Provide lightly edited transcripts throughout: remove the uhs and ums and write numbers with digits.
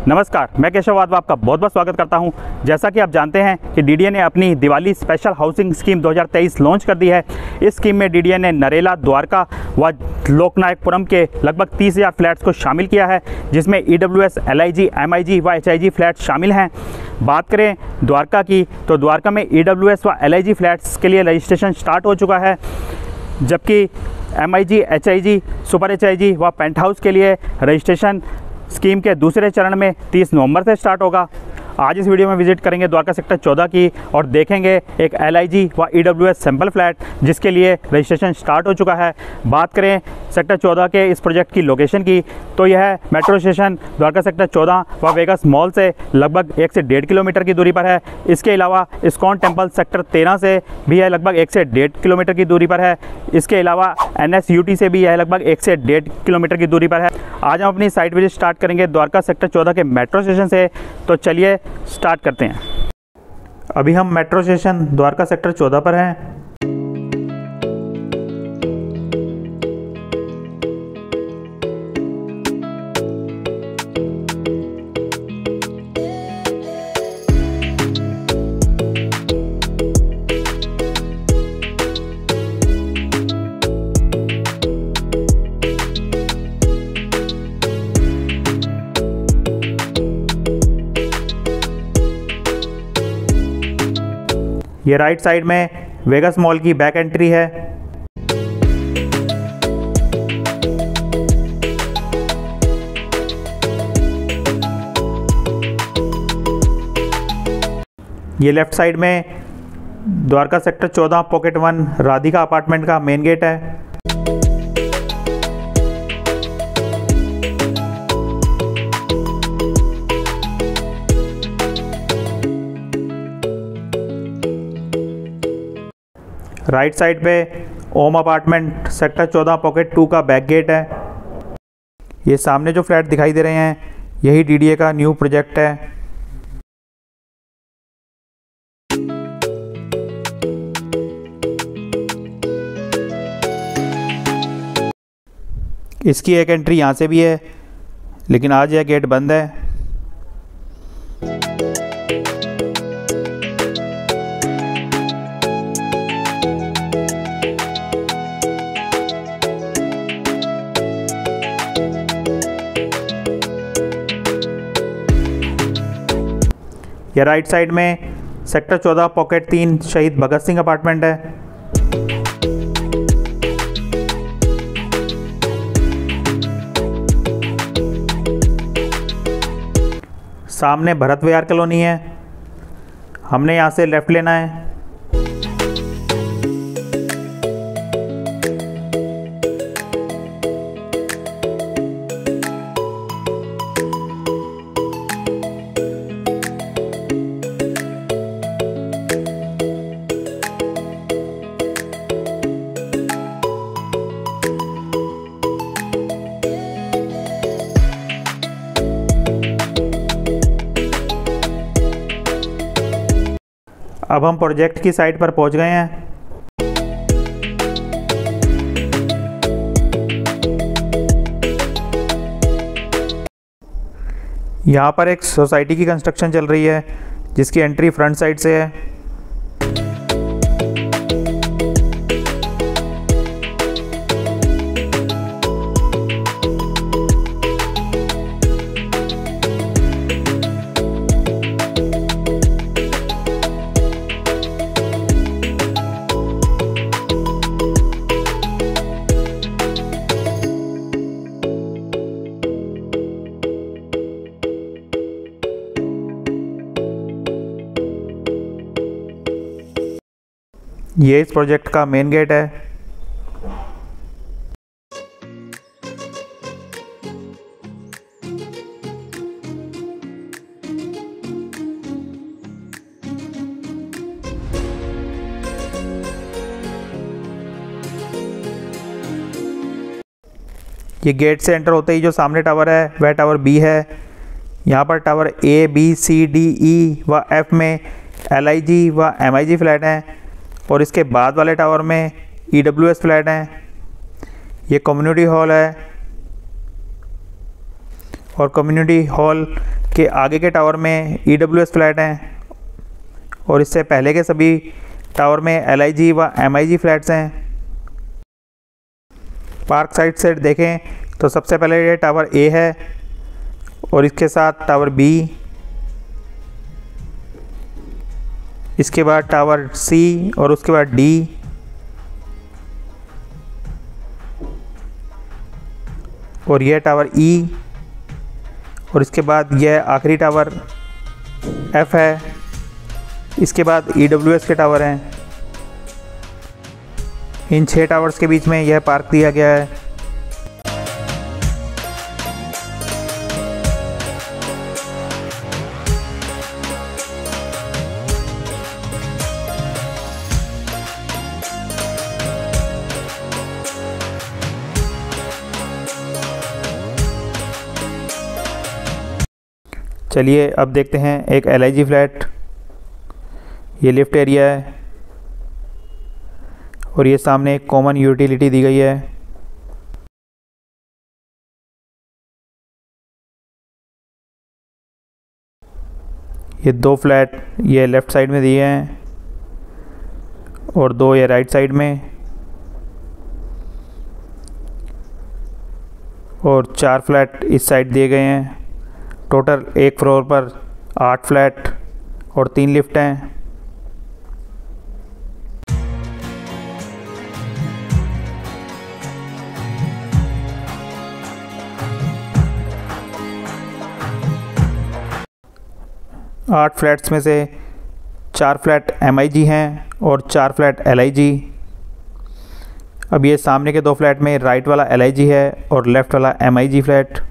नमस्कार, मैं केशव वाधवा आपका बहुत बहुत स्वागत करता हूं। जैसा कि आप जानते हैं कि डीडीए ने अपनी Diwali special housing scheme 2023 launch कर दी है। इस स्कीम में डीडीए ने नरेला, द्वारका व लोकनायकपुरम के लगभग 30,000 फ्लैट्स को शामिल किया है, जिसमें ईडब्ल्यूएस, एलआईजी, एमआईजी व एचआईजी फ्लैट्स शामिल हैं। बात करें द्वारका की, तो द्वारका में ईडब्ल्यूएस व एलआईजी फ्लैट्स के लिए रजिस्ट्रेशन स्टार्ट हो चुका है, जबकि एमआईजी, एचआईजी, सुपर एचआईजी व पेंट हाउस के लिए रजिस्ट्रेशन स्कीम के दूसरे चरण में 30 नवंबर से स्टार्ट होगा। आज इस वीडियो में विजिट करेंगे द्वारका सेक्टर 14 की और देखेंगे एक एलआईजी व ईडब्ल्यूएस सैंपल फ्लैट जिसके लिए रजिस्ट्रेशन स्टार्ट हो चुका है। बात करें सेक्टर 14 के इस प्रोजेक्ट की लोकेशन की, तो यह मेट्रो स्टेशन द्वारका सेक्टर 14 व वेगस मॉल से लगभग 1 से 1.5 किलोमीटर की दूरी पर है। इसके अलावा इस्कॉन टेम्पल सेक्टर 13 से भी यह लगभग 1 से 1.5 किलोमीटर की दूरी पर है। इसके अलावा NSUT से भी यह लगभग 1 से 1.5 किलोमीटर की दूरी पर है। आज हम अपनी साइट विजिट स्टार्ट करेंगे द्वारका सेक्टर 14 के मेट्रो स्टेशन से, तो चलिए स्टार्ट करते हैं। अभी हम मेट्रो स्टेशन द्वारका सेक्टर 14 पर हैं। ये राइट साइड में वेगस मॉल की बैक एंट्री है। ये लेफ्ट साइड में Dwarka sector 14 pocket 1 Radhika apartment का मेन गेट है। राइट साइड पे ओम अपार्टमेंट सेक्टर 14 पॉकेट 2 का बैक गेट है। ये सामने जो फ्लैट दिखाई दे रहे हैं यही डीडीए का न्यू प्रोजेक्ट है। इसकी एक एंट्री यहाँ से भी है, लेकिन आज यह गेट बंद है। यह राइट साइड में sector 14 pocket 3 Shaheed Bhagat Singh apartment है। सामने भरत विहार कॉलोनी है, हमने यहाँ से लेफ्ट लेना है। अब हम प्रोजेक्ट की साइट पर पहुंच गए हैं। यहाँ पर एक सोसाइटी की कंस्ट्रक्शन चल रही है जिसकी एंट्री फ्रंट साइड से है। ये इस प्रोजेक्ट का मेन गेट है। ये गेट से एंटर होते ही जो सामने टावर है वह टावर B है। यहाँ पर tower A, B, C, D, E व F में LIG व MIG फ्लैट हैं और इसके बाद वाले टावर में EWS फ्लैट हैं। ये कम्युनिटी हॉल है और कम्युनिटी हॉल के आगे के टावर में EWS फ्लैट हैं और इससे पहले के सभी टावर में LIG व MIG फ्लैट्स हैं। पार्क साइड से देखें तो सबसे पहले ये टावर A है और इसके साथ टावर B, इसके बाद टावर C और उसके बाद D, और यह टावर E, और इसके बाद यह आखिरी टावर F है। इसके बाद EWS के टावर हैं। इन 6 टावर्स के बीच में यह पार्क दिया गया है। चलिए अब देखते हैं एक LIG फ्लैट। ये लिफ्ट एरिया है और ये सामने एक कॉमन यूटिलिटी दी गई है। ये 2 फ्लैट ये लेफ़्ट साइड में दिए हैं और 2 ये राइट साइड में, और 4 फ्लैट इस साइड दिए गए हैं। टोटल एक फ्लोर पर 8 फ्लैट और 3 लिफ्ट हैं। आठ फ्लैट्स में से 4 फ्लैट MIG हैं और 4 फ्लैट LIG। अब ये सामने के 2 फ्लैट में राइट वाला LIG है और लेफ़्ट वाला MIG फ्लैट।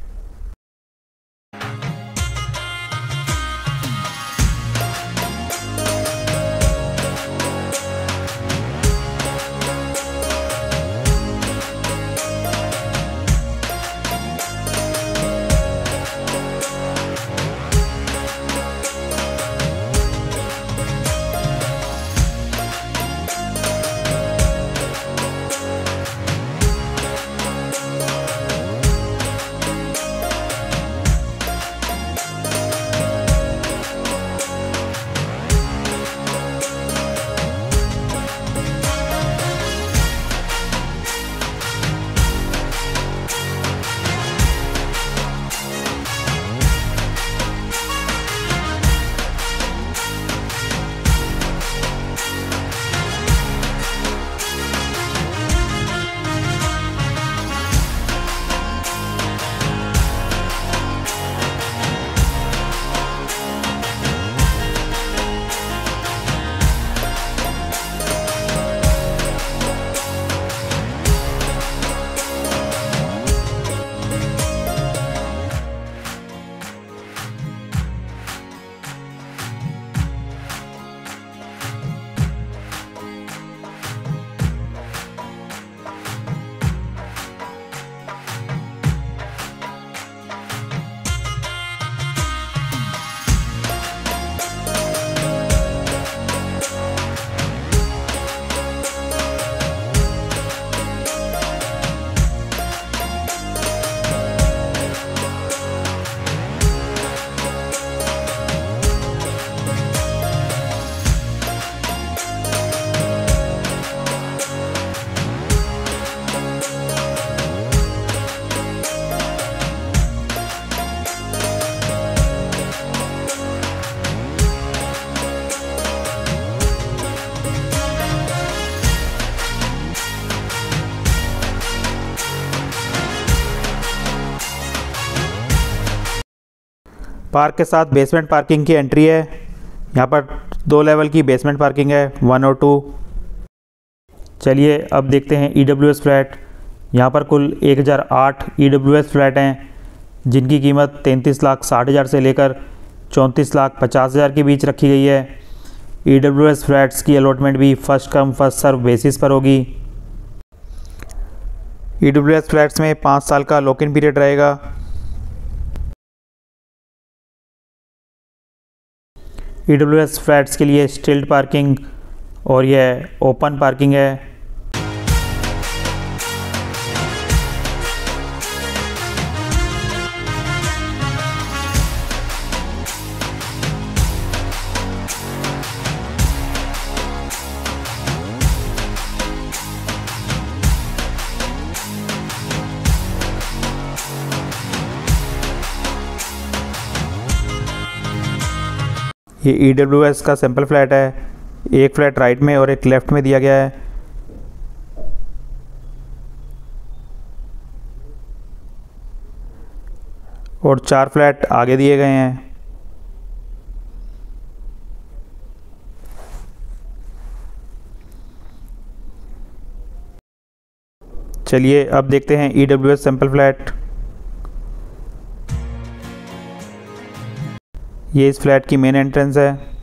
पार्क के साथ बेसमेंट पार्किंग की एंट्री है। यहाँ पर 2 लेवल की बेसमेंट पार्किंग है, 1 और 2। चलिए अब देखते हैं EWS फ्लैट। यहाँ पर कुल 1008 EWS फ्लैट हैं जिनकी कीमत 33,60,000 से लेकर 34,50,000 के बीच रखी गई है। EWS फ्लैट्स की अलॉटमेंट भी first come first serve basis पर होगी। EWS फ्लैट्स में 5 साल का लॉक इन पीरियड रहेगा। EWS फ्लैट्स के लिए स्टिल्ट पार्किंग और यह ओपन पार्किंग है। ये EWS का सैंपल फ्लैट है, एक फ्लैट राइट में और एक लेफ़्ट में दिया गया है। और 4 फ्लैट आगे दिए गए हैं। चलिए अब देखते हैं EWS सैंपल फ्लैट। ये इस फ्लैट की मेन एंट्रेंस है।